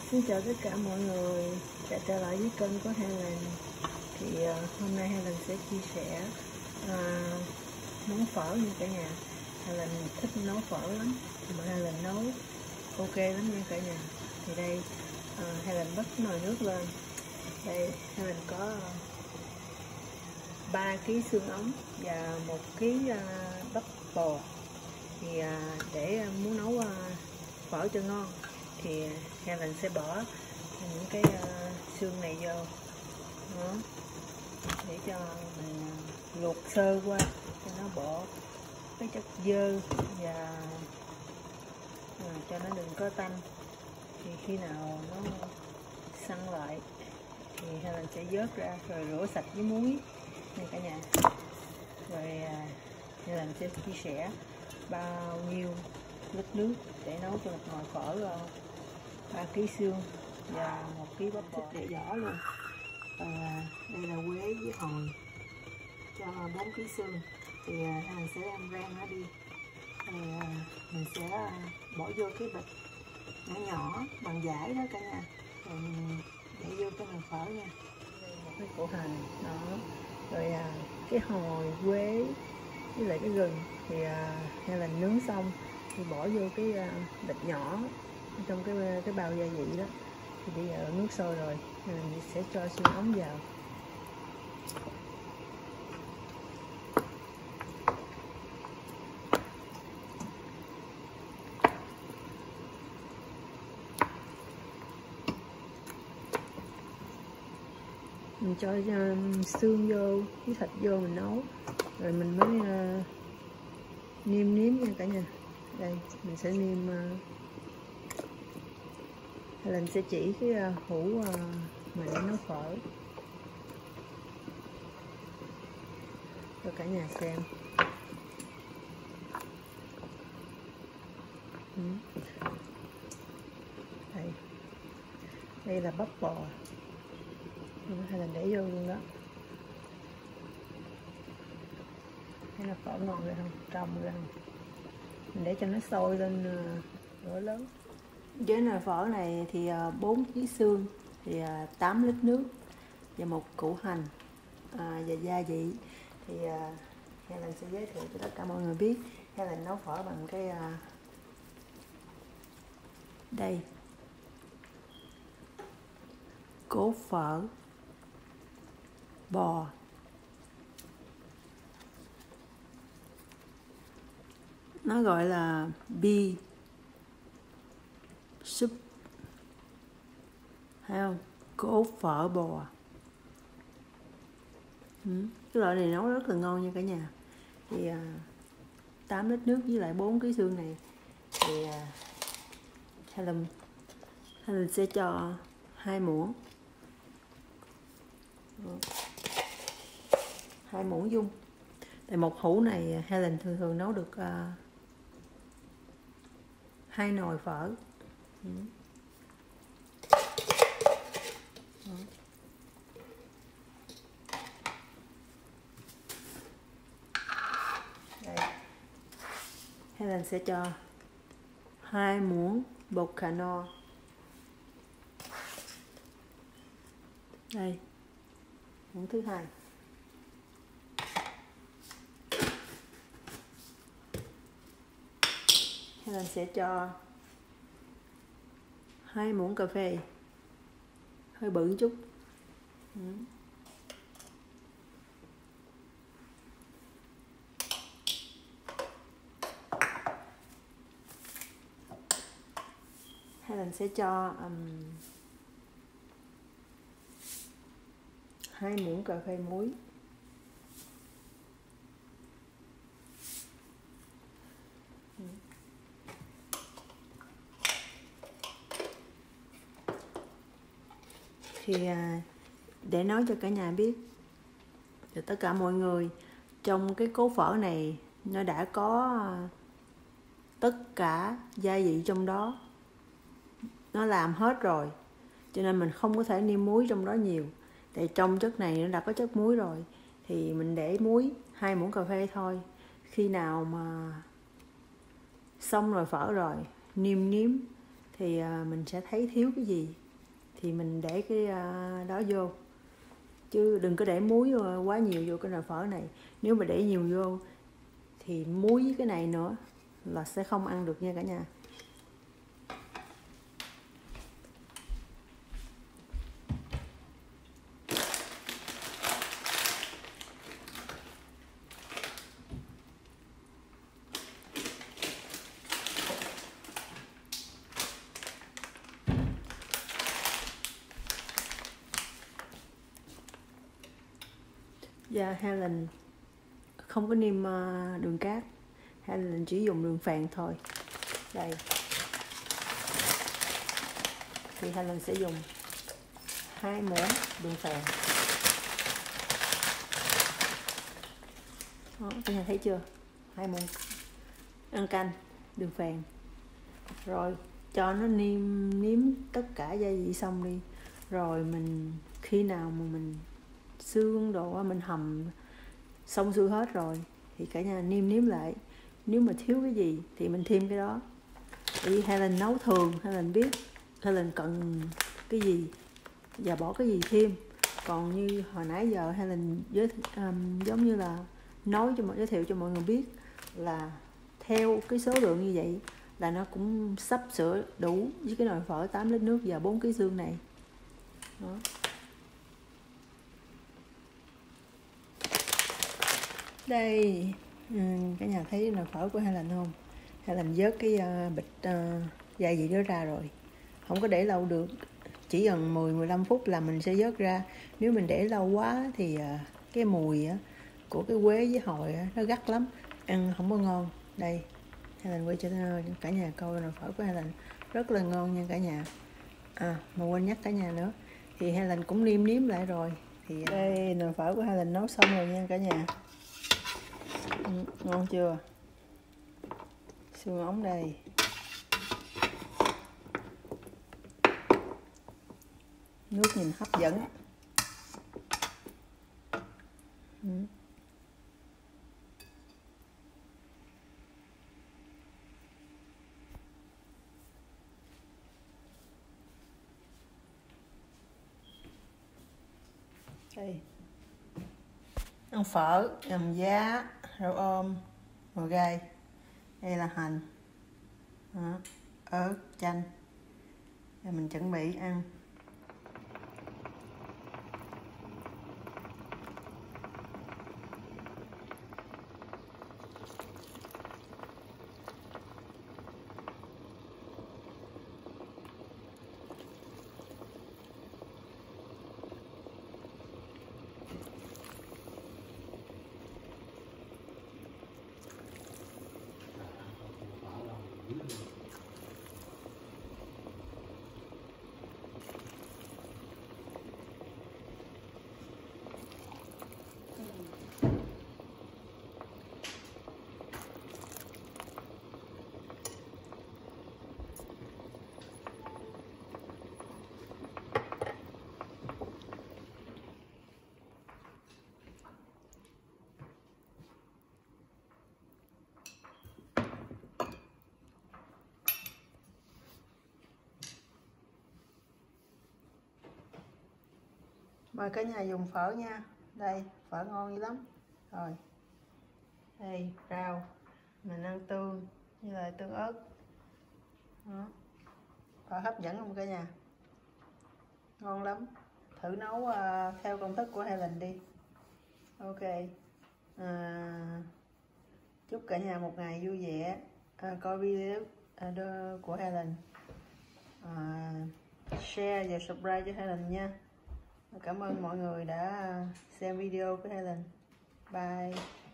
Xin chào tất cả mọi người đã trở lại với kênh của Helen. Thì hôm nay Helen sẽ chia sẻ nấu phở nha cả nhà. Helen thích nấu phở lắm, mà Helen nấu ok lắm nha cả nhà. Thì đây Helen bắt nồi nước lên. Đây Helen có 3 kg xương ống và 1 kg bắp bò. Thì để muốn nấu phở cho ngon thì Helen sẽ bỏ những cái xương này vô đó, để cho mình luộc sơ qua cho nó bỏ cái chất dơ và cho nó đừng có tanh. Thì khi nào nó săn lại thì Helen sẽ vớt ra rồi rửa sạch với muối nha cả nhà. Rồi Helen sẽ chia sẻ bao nhiêu lít nước để nấu cho một nồi phở 3 kg xương và 1 kg bắp bò để vỏ luôn. Đây là quế với hồi cho 4 kg xương. Thì mình sẽ đem rang nó đi. Rồi mình sẽ bỏ vô cái bịch nhỏ nhỏ bằng vải đó cả nhà. Rồi mình để vô cái nồi phở nha. Đây một cái củ hành đó. Rồi cái hồi quế với lại cái gừng thì hay là nướng xong thì bỏ vô cái bịch nhỏ trong cái bao gia vị đó. Thì bây giờ nước sôi rồi mình sẽ cho xương ống vào. Mình cho xương vô với thịt vô mình nấu rồi mình mới nêm nếm nha cả nhà. Đây mình sẽ nêm Helen sẽ chỉ cái hũ mà để nấu phở cho cả nhà xem. Đây là bắp bò, Helen để vô luôn đó. Thấy là phở ngon rồi không, trong rồi không. Mình để cho nó sôi lên lửa lớn. Với nồi phở này thì 4 kg xương thì 8 lít nước và 1 củ hành và gia vị. Thì Helen sẽ giới thiệu cho tất cả mọi người biết. Helen nấu phở bằng cái đây, cốt phở bò. Nó gọi là bee soup, thấy không? Cốt phở bò. Cái loại này nấu rất là ngon nha cả nhà. Thì 8 lít nước với lại 4 kg xương này thì Helen sẽ cho 2 muỗng, 2 muỗng dung. Tại một hũ này Helen thường nấu được 2 nồi phở. Đây. Helen sẽ cho 2 muỗng bột cà no. Đây, muỗng thứ 2. Helen sẽ cho 2 muỗng cà phê, hơi bự chút. Helen sẽ cho 2 muỗng cà phê muối. Thì để nói cho cả nhà biết, cho tất cả mọi người, trong cái cốt phở này nó đã có tất cả gia vị trong đó, nó làm hết rồi, cho nên mình không có thể nêm muối trong đó nhiều. Tại trong chất này nó đã có chất muối rồi, thì mình để muối 2 muỗng cà phê thôi. Khi nào mà xong rồi phở rồi nêm nếm thì mình sẽ thấy thiếu cái gì thì mình để cái đó vô, chứ đừng có để muối quá nhiều vô cái nồi phở này. Nếu mà để nhiều vô thì muối với cái này nữa là sẽ không ăn được nha cả nhà. Và Helen không có nêm đường cát, Helen chỉ dùng đường phèn thôi. Đây thì Helen sẽ dùng 2 muỗng đường phèn. Đó, các nhà thấy chưa, 2 muỗng ăn canh đường phèn. Rồi cho nó nếm tất cả gia vị xong đi, rồi mình khi nào mà mình xương đồ mình hầm xong xuôi hết rồi thì cả nhà nêm lại, nếu mà thiếu cái gì thì mình thêm cái đó. Vì Helen nấu thường, Helen biết Helen cần cái gì và bỏ cái gì thêm. Còn như hồi nãy giờ Helen giống như là giới thiệu cho mọi người biết là theo cái số lượng như vậy là nó cũng sắp sửa đủ với cái nồi phở 8 lít nước và 4 kg xương này. Đó. Đây cả nhà thấy nồi phở của Helen không? Helen vớt cái bịch gia vị đó ra rồi, không có để lâu được, chỉ gần 10-15 phút là mình sẽ vớt ra. Nếu mình để lâu quá thì cái mùi của cái quế với hồi nó gắt lắm, ăn không có ngon. Đây Helen quay cho cả nhà coi nồi phở của Helen rất là ngon nha cả nhà. Mà quên nhắc cả nhà nữa thì Helen cũng nêm lại rồi. Thì đây nồi phở của Helen nấu xong rồi nha cả nhà. Ngon chưa? Xương ống đây. Nước nhìn hấp dẫn. Đây. Ăn phở, hầm giá, rau ôm, ngò gai. Đây là hành, ớt, chanh. Để mình chuẩn bị ăn. Mời cả nhà dùng phở nha. Đây, phở ngon dữ lắm. Rồi. Đây, rau. Mình ăn tương như là tương ớt. Đó. Phở hấp dẫn không cả nhà? Ngon lắm. Thử nấu theo công thức của Helen đi. Ok. Chúc cả nhà một ngày vui vẻ. Coi video của Helen. Share và subscribe cho Helen nha. Cảm ơn mọi người đã xem video của Helen. Bye.